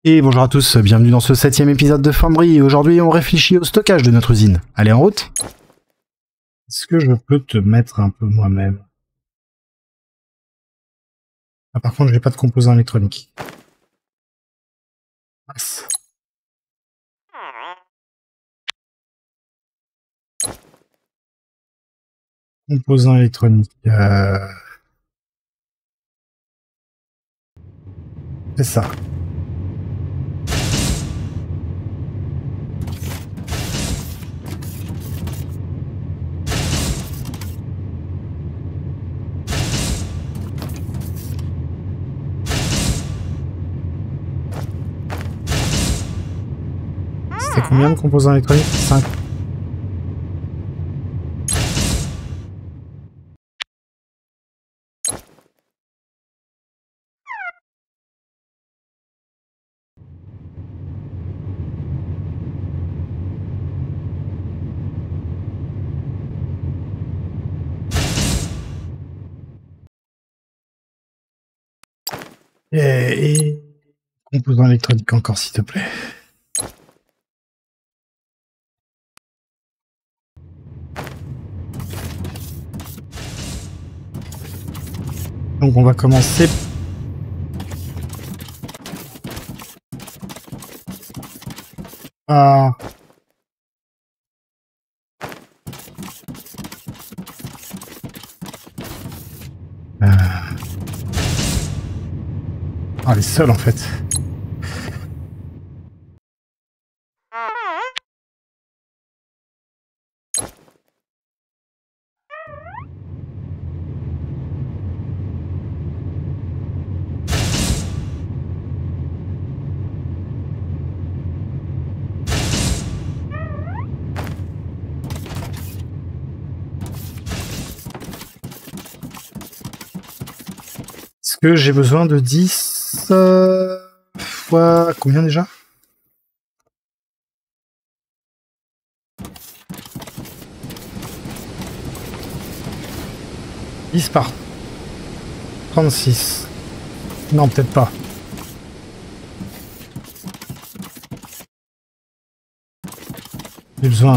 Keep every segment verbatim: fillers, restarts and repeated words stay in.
Et bonjour à tous, bienvenue dans ce septième épisode de Foundry. Aujourd'hui, on réfléchit au stockage de notre usine. Allez, en route. Est-ce que je peux te mettre un peu moi-même? Ah, par contre, j'ai pas de composants électroniques. Mince. Composants électroniques. Euh... C'est ça. C'était combien de composants électroniques? cinq. Et... et... composants électroniques encore, s'il te plaît. Donc on va commencer. par... Euh... Ah, les seuls en fait. Est-ce que j'ai besoin de dix euh, fois combien déjà? dix par trente-six. Non, peut-être pas. J'ai besoin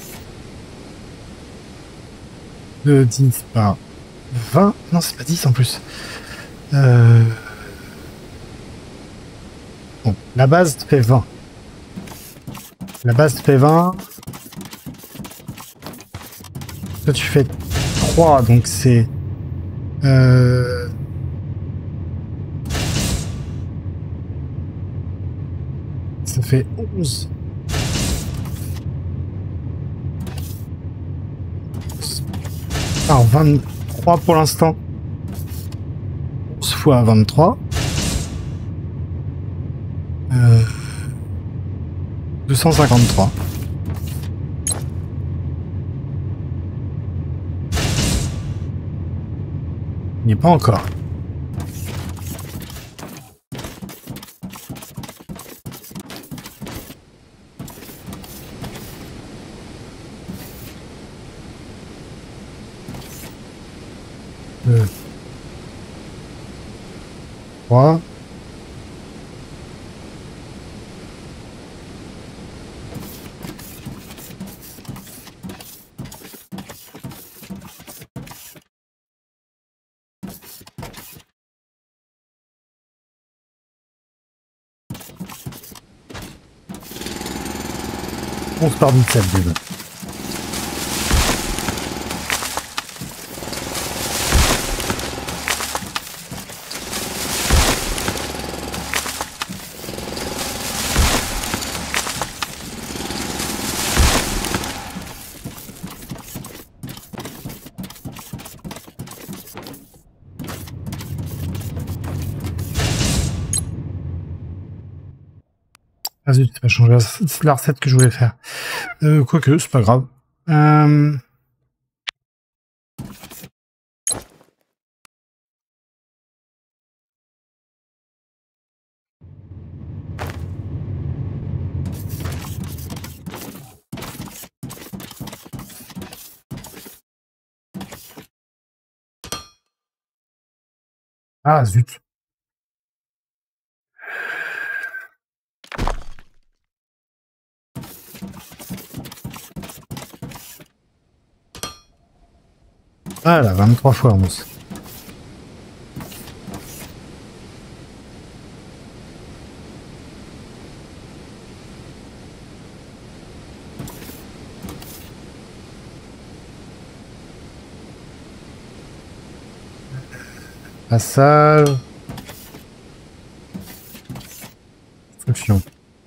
de dix par vingt. Non, c'est pas dix en plus. Euh... Bon, la base fait vingt. La base fait vingt. Toi, tu fais trois, donc c'est... Euh... Ça fait onze. Alors, vingt-trois pour l'instant. onze fois vingt-trois. Euh... deux cent cinquante-trois. Il n'y est pas encore. Deux. Trois. onze par dix-sept déjà. Ah zut, c'est pas changé la recette que je voulais faire. Euh, quoique, c'est pas grave. Euh... Ah zut. Ah là, vingt-trois fois onze. Passage. Construction.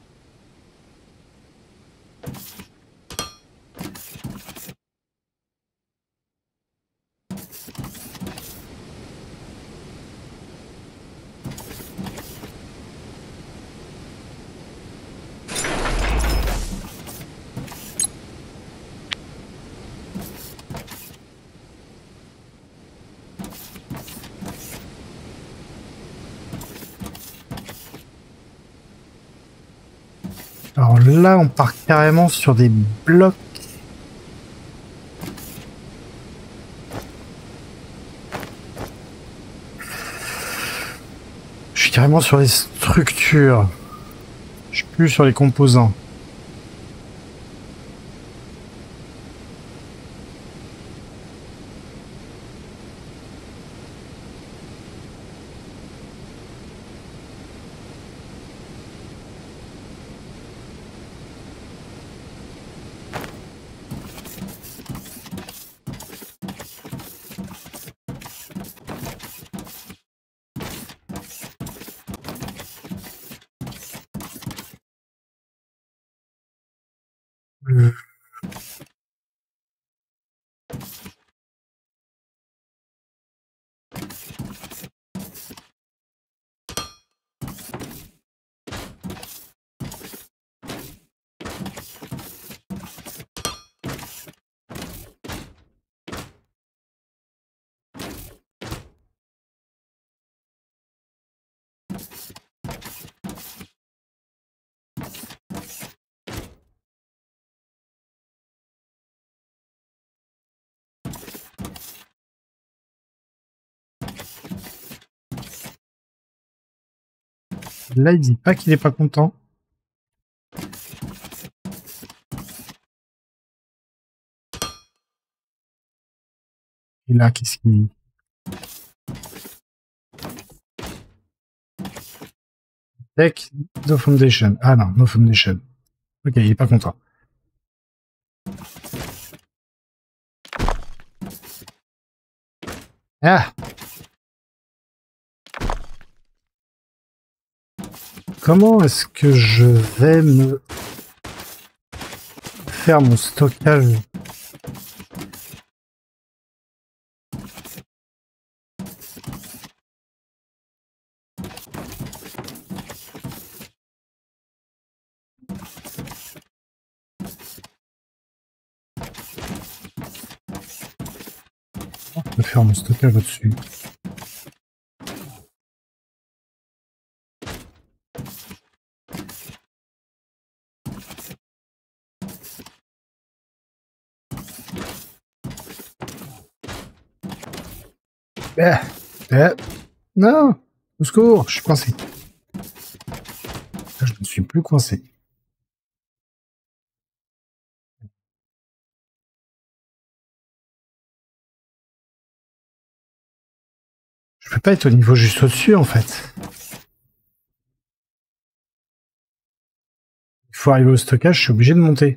Alors là, on part carrément sur des blocs. Je suis carrément sur les structures. Je suis plus sur les composants. Là, il dit pas qu'il est pas content. Et là, qu'est-ce qu'il dit? Tech, no foundation. Ah non, no foundation. Ok, il est pas content. Ah! Comment est-ce que je vais me faire mon stockage? Je vais faire mon stockage au-dessus. Eh, eh, non, au secours, je suis coincé. Je ne suis plus coincé. Je peux pas être au niveau juste au-dessus, en fait. Il faut arriver au stockage, je suis obligé de monter.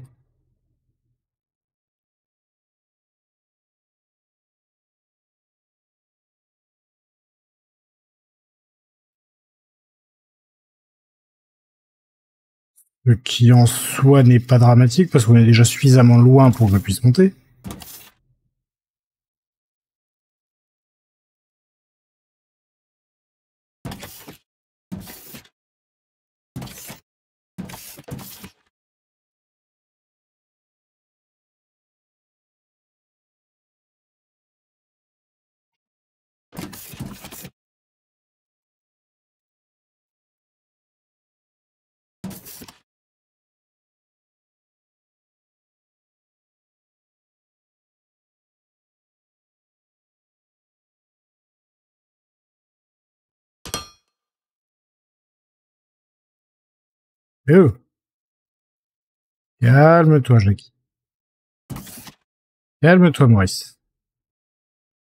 Ce qui en soi n'est pas dramatique parce qu'on est déjà suffisamment loin pour que je puisse monter. Eh oh. Calme-toi, Jackie. Calme-toi, Maurice.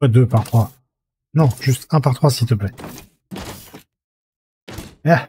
Pas deux par trois. Non, juste un par trois, s'il te plaît. Ah.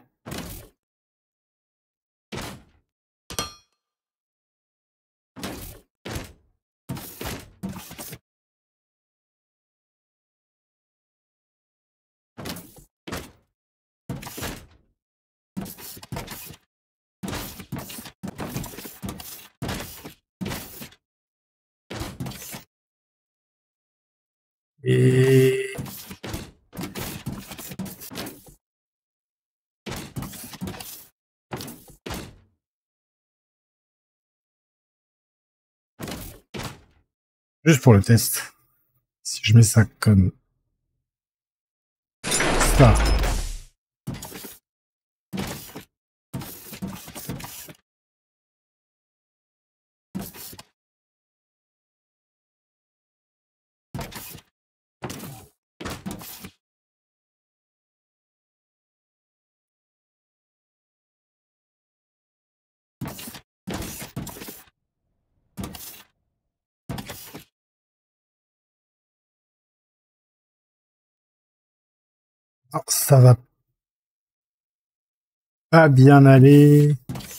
Et... Juste pour le test. Si je mets ça comme ça. Oh, ça va pas bien aller.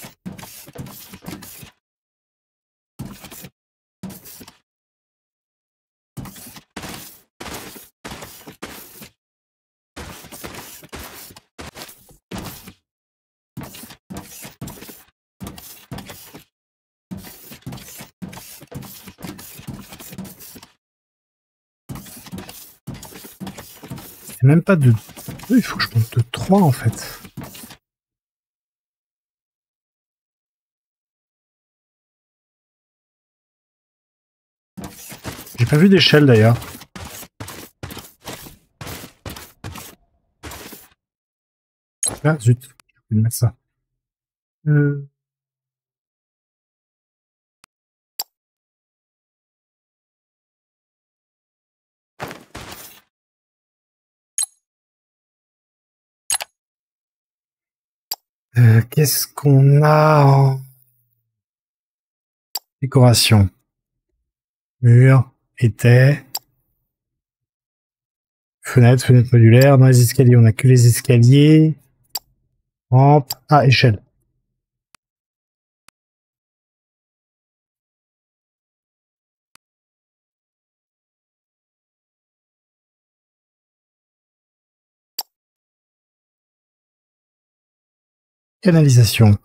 C'est même pas de deux, il faut que je monte de trois en fait. J'ai pas vu d'échelle d'ailleurs. Ah zut, je vais mettre ça. Euh... Euh, Qu'est-ce qu'on a en décoration? Mur, étais, fenêtre, fenêtre modulaire. Dans les escaliers, on a que les escaliers. Rampe. Ah, échelle. Canalisation.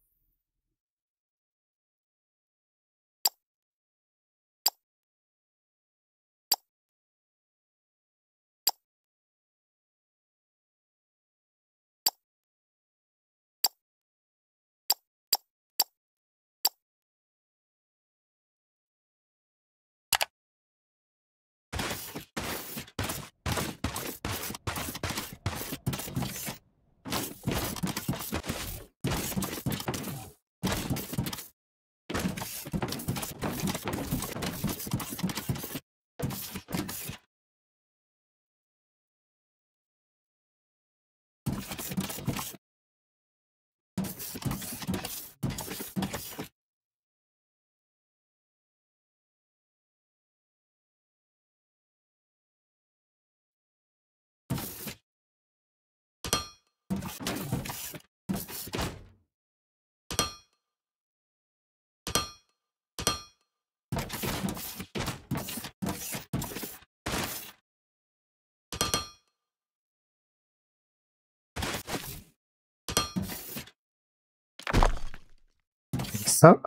Ça.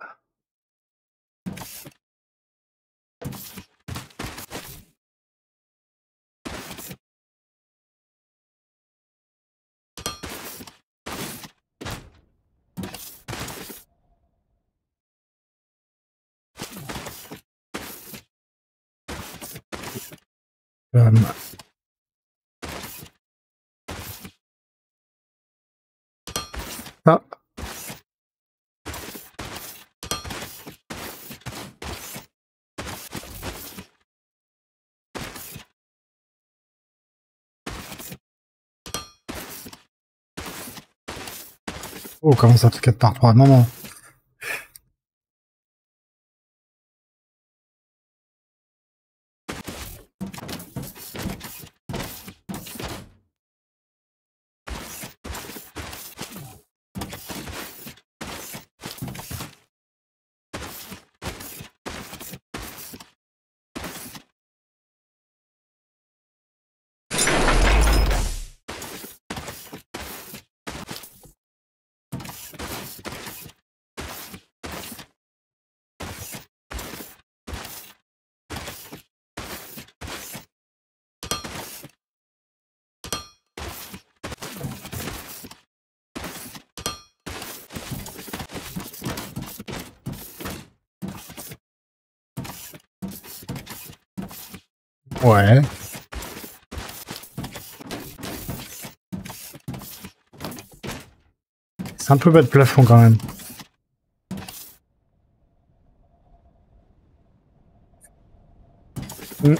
Euh, ça. Oh, comment ça fait quatre par trois? Non, non. Ouais. C'est un peu bas de plafond quand même. Mm.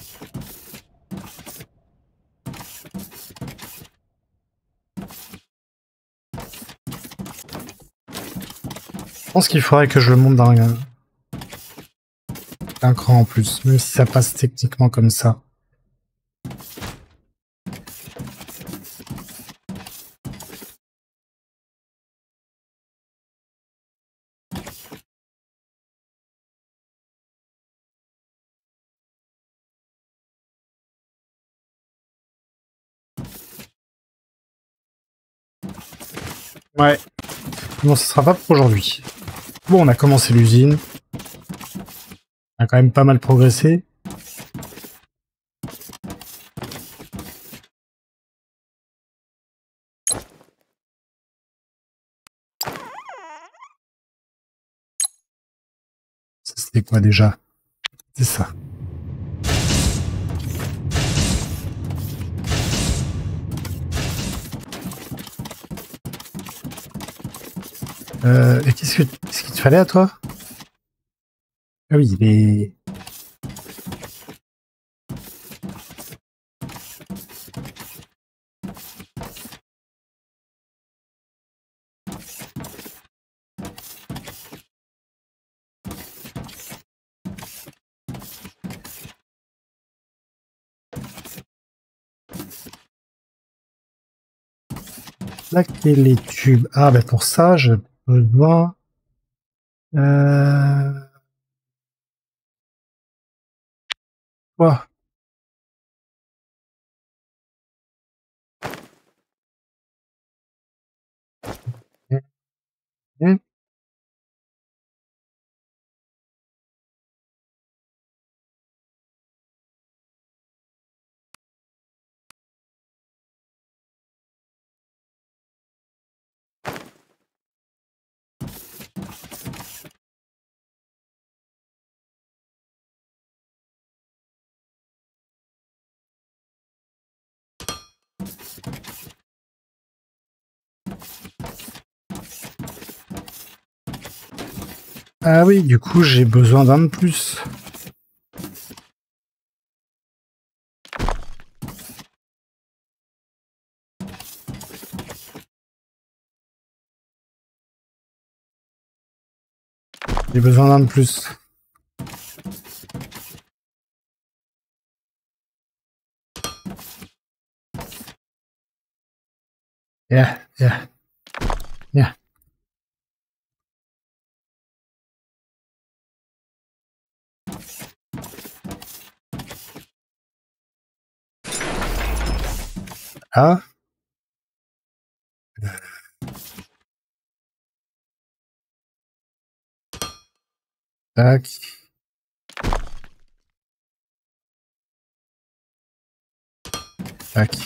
Je pense qu'il faudrait que je le monte dans un, un cran en plus, même si ça passe techniquement comme ça. Ouais. Non, ce sera pas pour aujourd'hui. Bon, on a commencé l'usine. On a quand même pas mal progressé. Ça, c'était quoi déjà? C'est ça. Euh, et qu'est-ce que qu'est-ce qu'il te fallait à toi? Ah oui, les... plaquer les tubes. Ah, ben pour ça, j'ai besoin... Euh... Quoi? Ah oui, du coup, j'ai besoin d'un de plus. J'ai besoin d'un de plus. Yeah, yeah, yeah. Ah. Tac. Tac.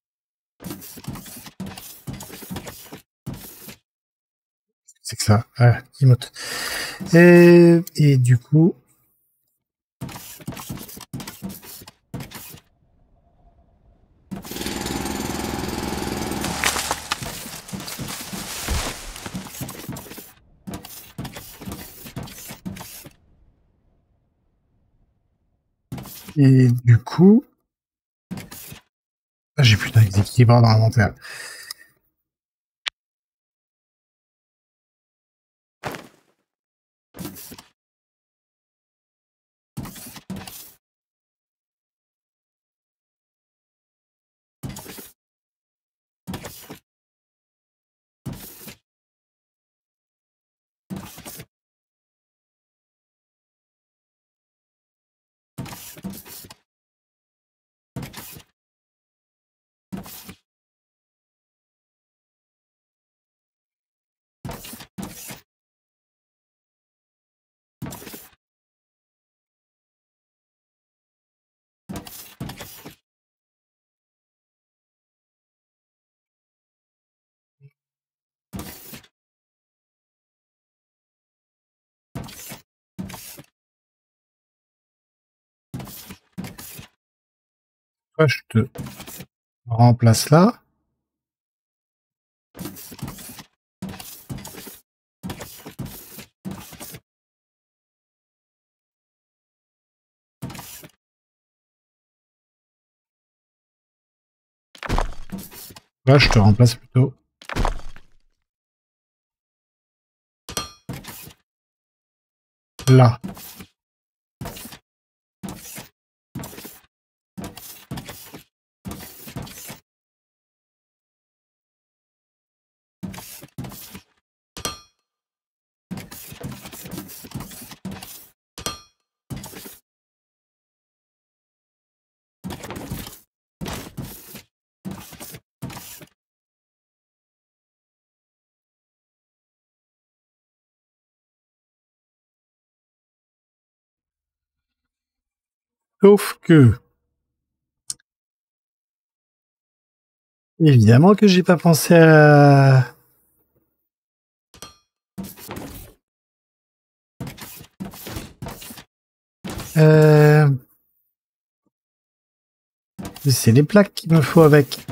C'est que ça. Ah, emote. Et, et du coup... Et du coup... Ah, j'ai plus d'équilibre dans l'inventaire. Toi, je te remplace là. Là, je te remplace plutôt là. Sauf que, évidemment que j'ai pas pensé à... Euh... C'est les plaques qu'il me faut avec.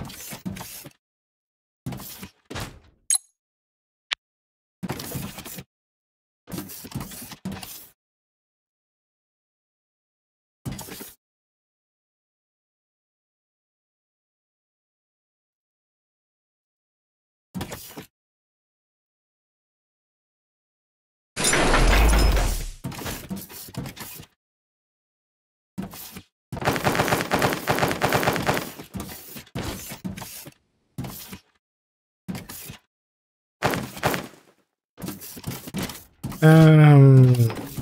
Euh...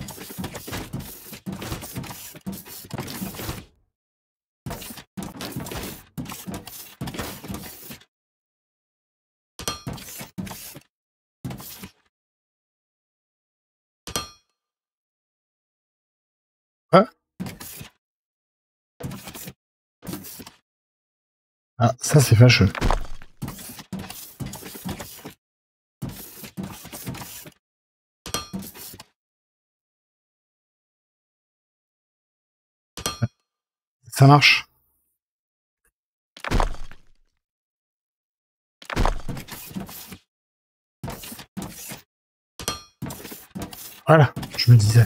Ah. Ah, ça c'est fâcheux. Ça marche. Voilà, je me disais.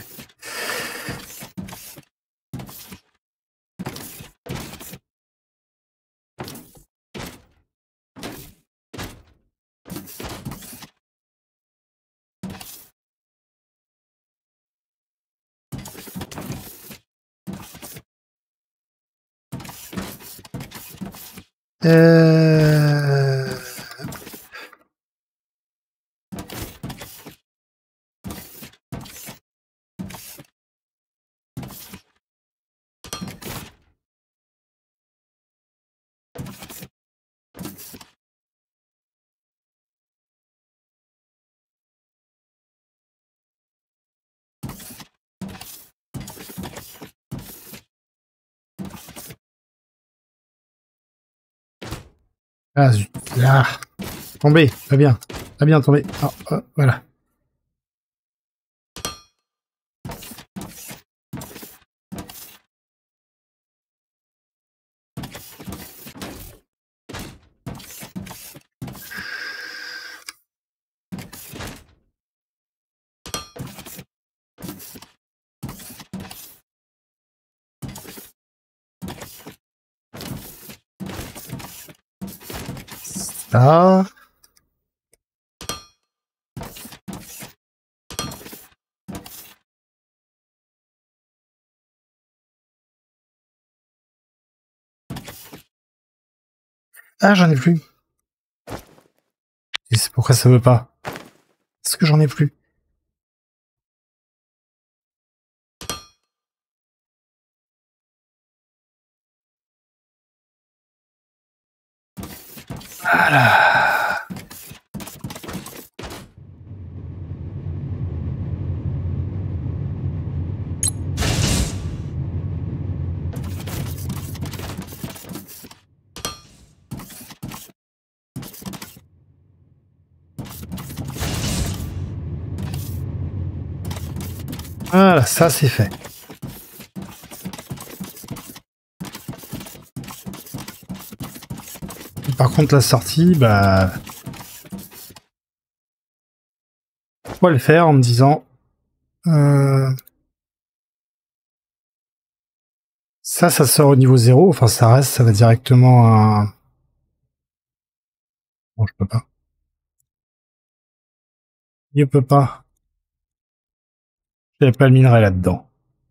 Euh... Ah zut. Ah. Tombé, très bien. Très bien tombé. Ah, oh, voilà. Ça. Ah, j'en ai plus. Et c'est pourquoi ça veut pas. Est-ce que j'en ai plus? Voilà. Voilà, ça c'est fait. contre la sortie, bah... Pourquoi le faire en me disant... Euh... Ça, ça sort au niveau zéro. Enfin, ça reste, ça va directement à... Bon, je peux pas. Je peux pas. J'avais pas le minerai là-dedans.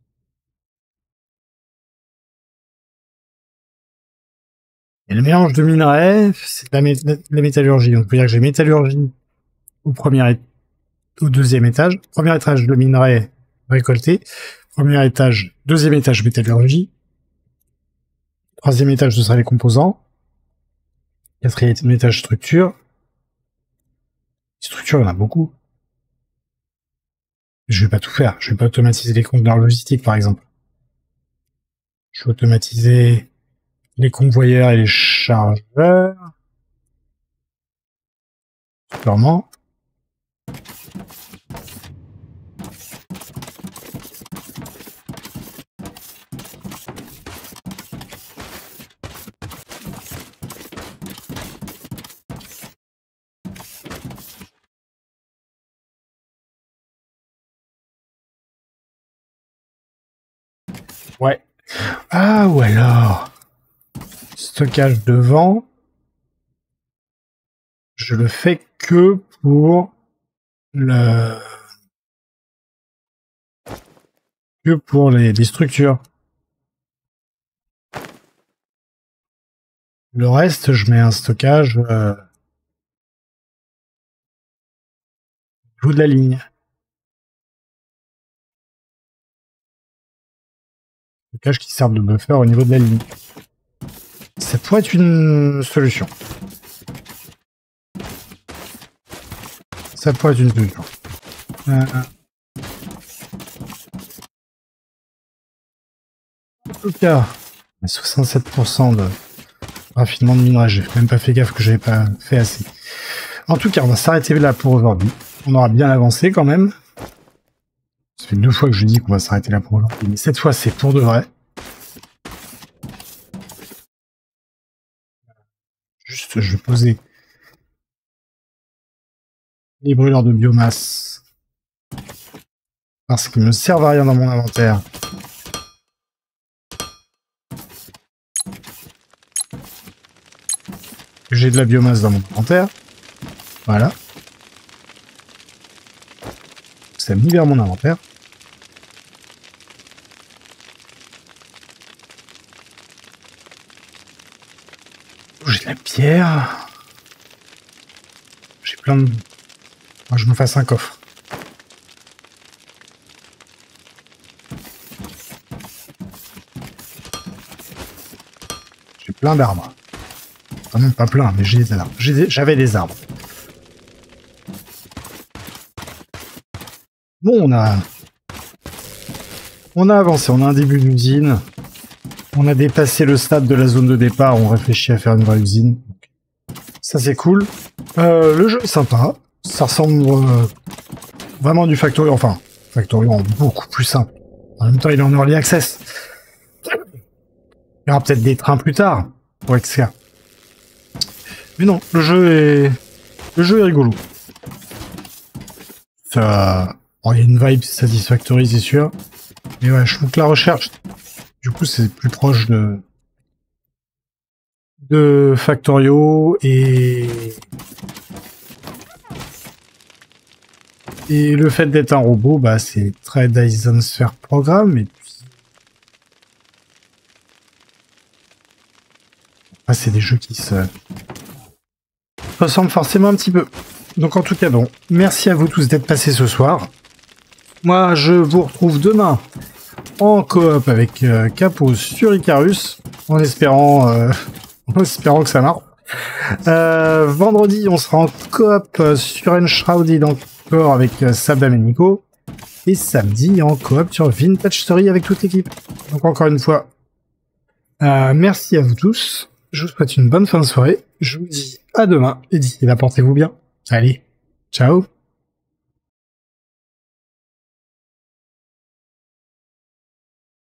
Et le mélange de minerais, c'est la, mé la métallurgie. Donc, on peut dire que j'ai métallurgie au premier au deuxième étage. Premier étage, le minerai récolté. Premier étage, deuxième étage, métallurgie. Troisième étage, ce sera les composants. Quatrième étage, structure. Structure, il y en a beaucoup. Je vais pas tout faire. Je vais pas automatiser les conteneurs logistiques, par exemple. Je vais automatiser les convoyeurs et les chargeurs. Sûrement. Ouais. Ah, ou alors... Stockage devant. Je le fais que pour le... que pour les, les structures. Le reste, je mets un stockage euh, au bout de la ligne. Stockage qui sert de buffer au niveau de la ligne. Ça pourrait être une solution. Ça pourrait être une solution. Euh, en tout cas, soixante-sept pour cent de raffinement de minerai. J'ai même pas fait gaffe que j'avais pas fait assez. En tout cas, on va s'arrêter là pour aujourd'hui. On aura bien avancé quand même. Ça fait deux fois que je dis qu'on va s'arrêter là pour aujourd'hui. Mais cette fois, c'est pour de vrai. Juste, je vais poser les brûleurs de biomasse. Parce qu'ils ne me servent à rien dans mon inventaire. J'ai de la biomasse dans mon inventaire. Voilà. Ça me libère mon inventaire. J'ai de la pierre. J'ai plein de... Moi, je me fasse un coffre. J'ai plein d'arbres. Quand même pas plein, mais j'ai des arbres. J'avais des arbres. Bon, on a... On a avancé, on a un début d'usine. On a dépassé le stade de la zone de départ, on réfléchit à faire une vraie usine. Ça, c'est cool. Euh, le jeu est sympa. Ça ressemble euh, vraiment du Factorio. Enfin, Factorio en beaucoup plus simple. En même temps, il est en early access. Il y aura peut-être des trains plus tard pour X K. Mais non, le jeu est... Le jeu est rigolo. Ça... Bon, il y a une vibe Satisfactory, c'est sûr. Mais ouais, je trouve que la recherche... Du coup, c'est plus proche de... de Factorio et... Et le fait d'être un robot, bah, c'est très Dyson Sphere Programme, et puis... Ah, c'est des jeux qui se... ressemblent forcément un petit peu. Donc en tout cas, bon, merci à vous tous d'être passés ce soir. Moi, je vous retrouve demain en coop avec euh, Capo sur Icarus, en espérant, euh, en espérant que ça marche. Euh, vendredi, on sera en coop sur Enshrouded encore avec euh, Sabdam et Nico. Et samedi, en coop sur Vintage Story avec toute l'équipe. Donc encore une fois, euh, merci à vous tous. Je vous souhaite une bonne fin de soirée. Je vous dis à demain. Et d'ici là, portez-vous bien. Allez, ciao.